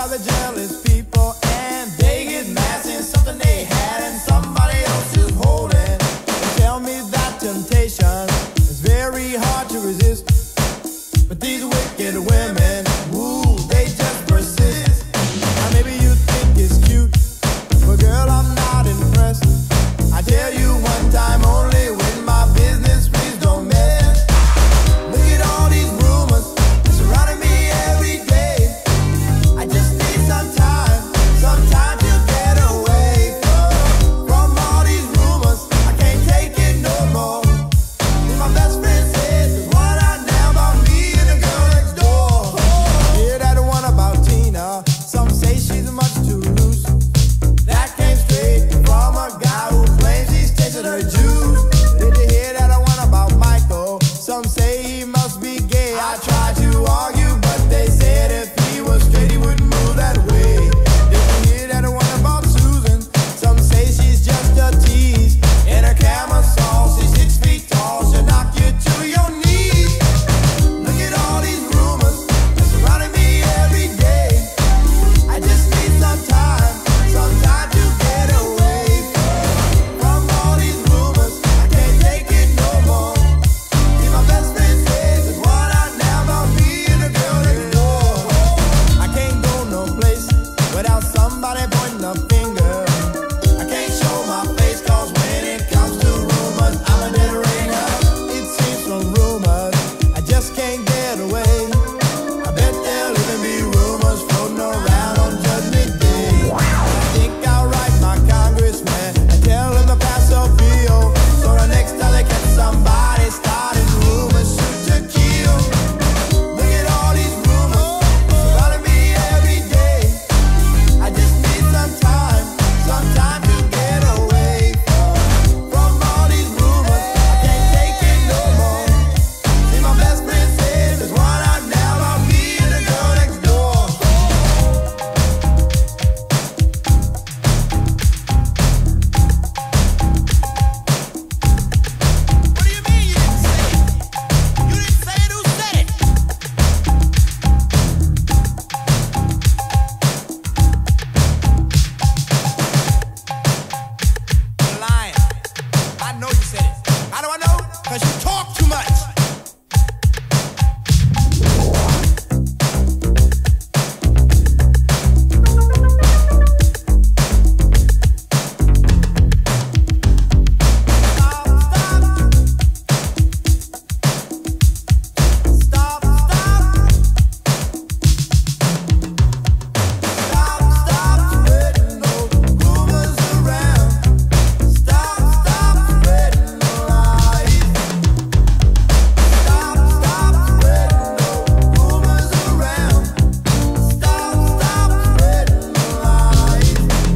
other jealous people, and they get mad since something they had and somebody else is holding. They tell me that temptation is very hard to resist, but these wicked women, ooh, they just persist. Now maybe you think it's cute, but girl, I'm not impressed. I tell you one time only, with my business, please don't mess. Look at all these rumors surrounding me every day. I just need some time to get away from all these rumors. I can't take it no more. My best friend said there's one out now about me and the girl next door. Hear that one about Tina? Some say she's much too loose. That came straight from a guy who claims he's tasted her juice. Did you hear that one about Michael? Some say he must be gay. I tried to argue, but they said if he was straight, he wouldn't move that way. Did you hear that one about Susan? Some say she's just a tease. In her camisole, she's 6 feet tall. She'll knock you to your knees. Look at all these rumors surrounding me every day. I just need some time to get away from all these rumors. I can't take it no more. See, my best friend said there's one out now about me and the girl next door. I can't go no place without somebody pointing a finger. I can't show my face, cause when it comes to rumors, I'm a dead ringer. It seems from rumors I just can't get away. I bet there'll even be rumors floating around on Judgment Day. I think I'll write my congressman and tell him to pass a bill, so the next time they catch somebody starting rumors, shoot to kill. Look at all these rumors surrounding me every day. I just need some time to get away from all these rumors. I can't take it no more. See, my best friend said there's one out now about me and the girl next door. What do you mean you didn't say it? You didn't say it, who said it? You're lying. I know you said it. How do I know? Because you talk too much. Stop spreading those rumors around. Stop spreading the lies. Stop spreading those rumors around. Stop spreading the lies.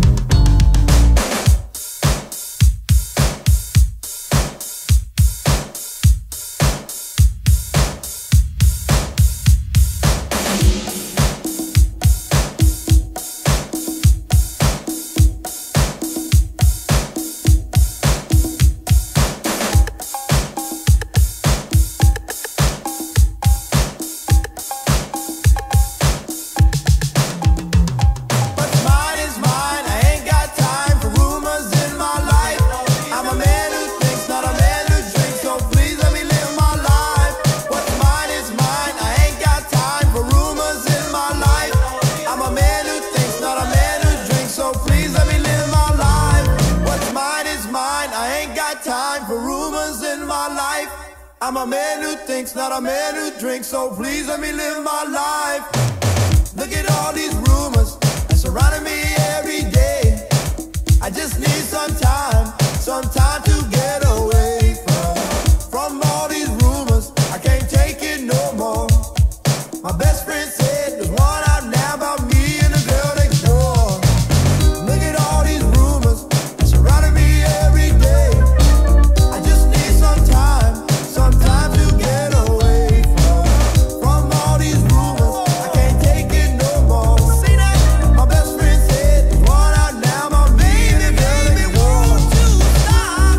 What's mine is mine. I ain't got time for rumors in my life. I'm a man who thinks, not a man who drinks, so please let me live my life. What's mine is mine. I ain't got time for rumors in my life. I'm a man who thinks, not a man who drinks, so please let me live my life. What's mine is mine. I ain't got time for rumors in my life. I'm a man who thinks, not a man who drinks, so please let me live my life. Look at all these rumors surrounding me every day. I just need some time to get away from all these rumors. I can't take it no more. My best friend said there's one out now about me and the girl next door. Look at all these rumors surrounding me every day. I just need some time to get away from all these rumors. I can't take it no more. See that? My best friend said there's one out now about me and the girl next door.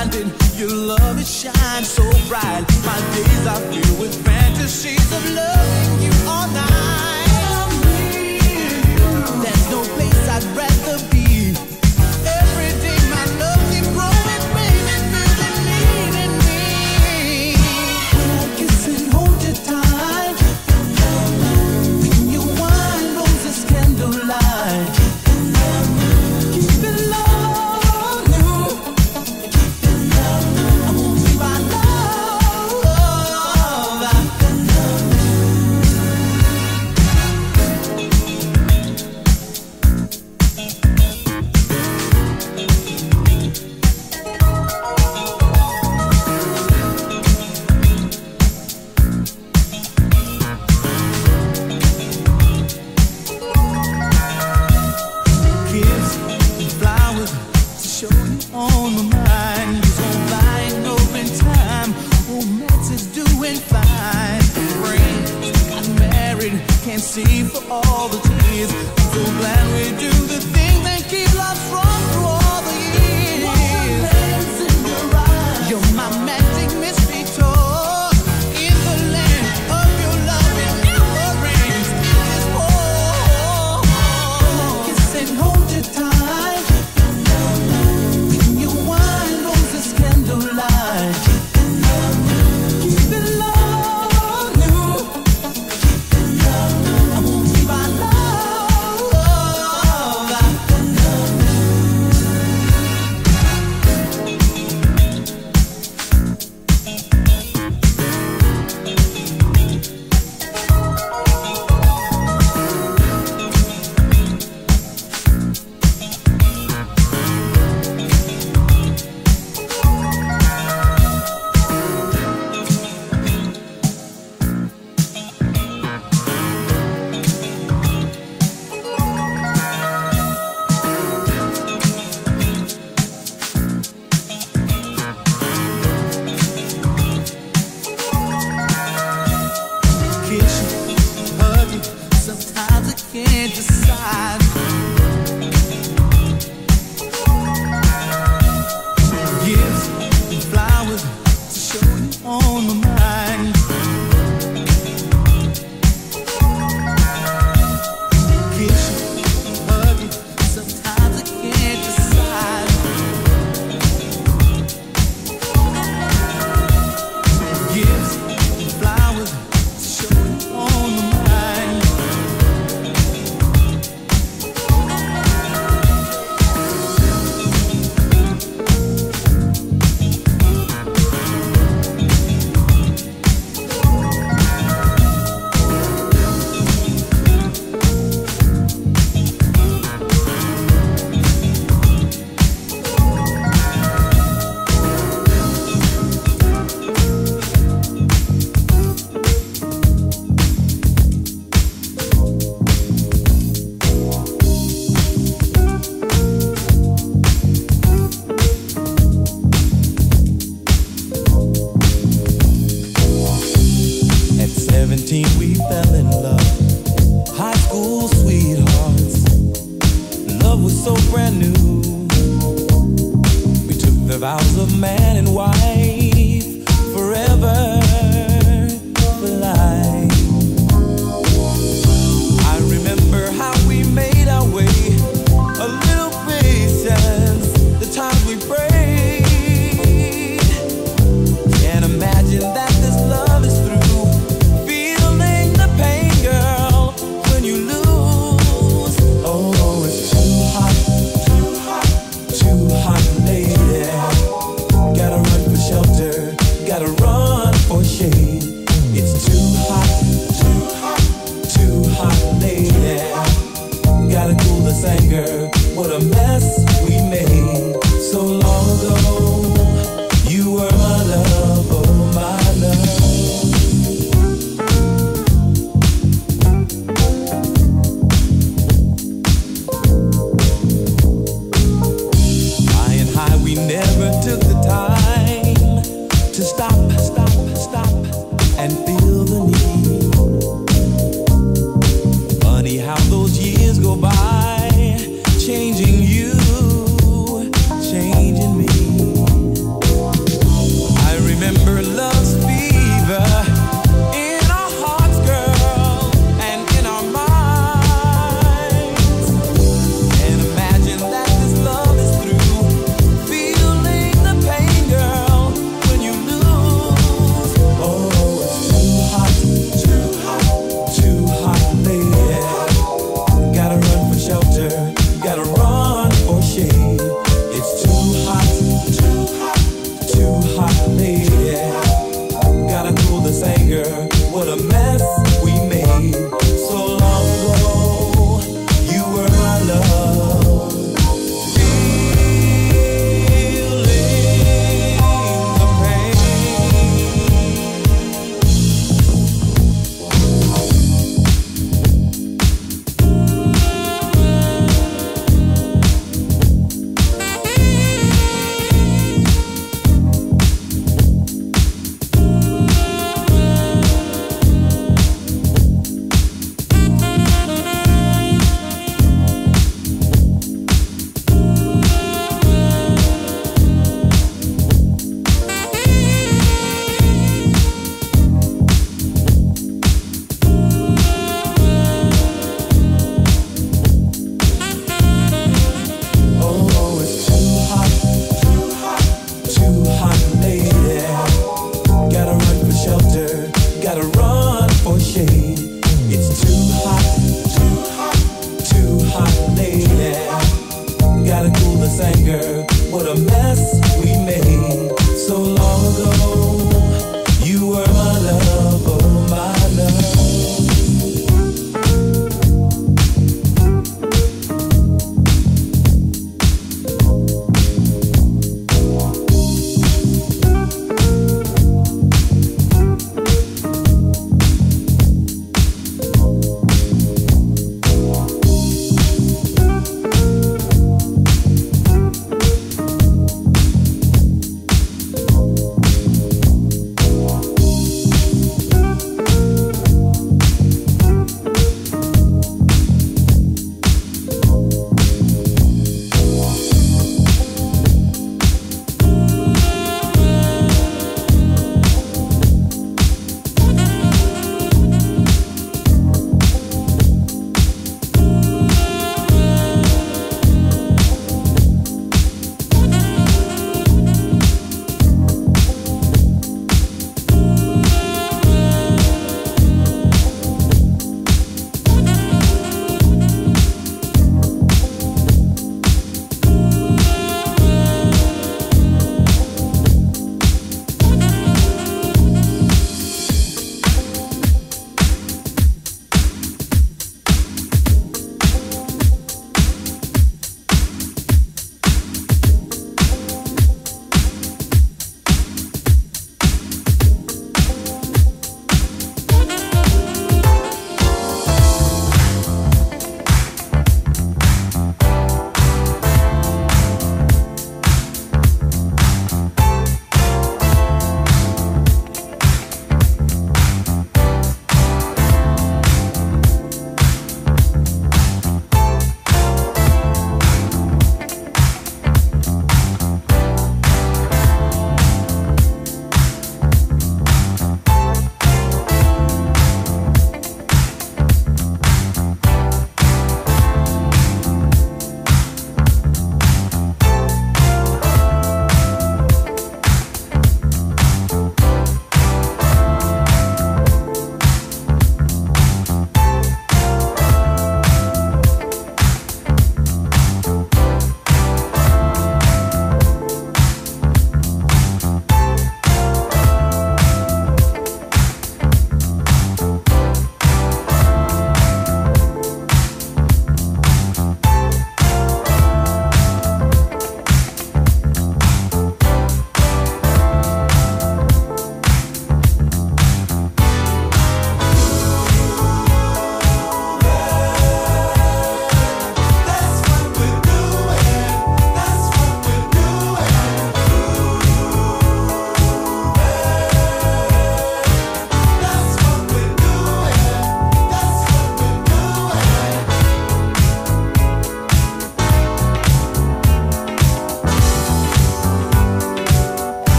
blinded, your love it shines so bright. My days are filled with fantasies of loving you all night. There's no place I'd rather be. Every day my love keeps growing, baby, feel the need in me. When I kiss and hold you tight, when you wine roses candlelight, keep it love on you. I won't be my love. Gifts and flowers to show you on my mind. Use on buying open time. Romance is doing fine. Friends got married, can't see for all the tears. I'm so glad we do the things that keep love strong through all the years. You're my magic mystery tour. In the land of your love, it never rains. It just pours. Kiss and hold you tight. When you wine roses candlelight, keep it love on you. I won't be my love.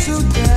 together.